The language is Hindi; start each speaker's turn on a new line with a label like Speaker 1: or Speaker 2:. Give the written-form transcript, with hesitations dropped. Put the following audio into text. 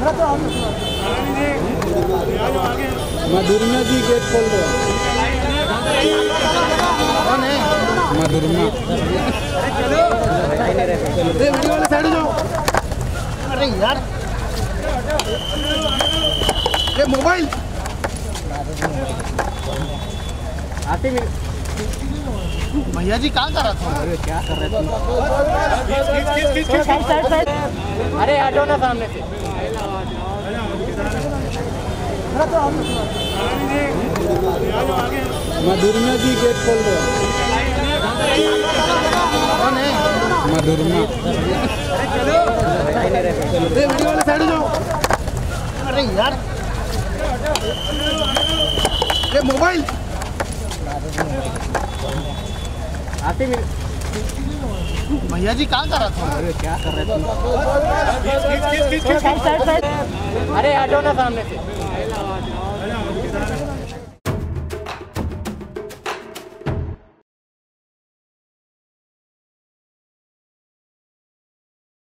Speaker 1: मधुरमा जी गेट खोल दो। कौन है? मधुरमा। वीडियो वाले साइड जाओ। अरे यार ये मोबाइल आते भैया जी कहाँ कर रहा था? अरे क्या कर रहे थे? साइड। अरे हटो ना सामने से। मधुरमा जी गेट खोल दो। कौन है? मधुरमा। वीडियो वाले साइड जाओ। अरे यार ये मोबाइल आते भैया जी कहाँ कर रहा था? अरे क्या कर रहे थे? साइड। अरे हटो ना सामने से।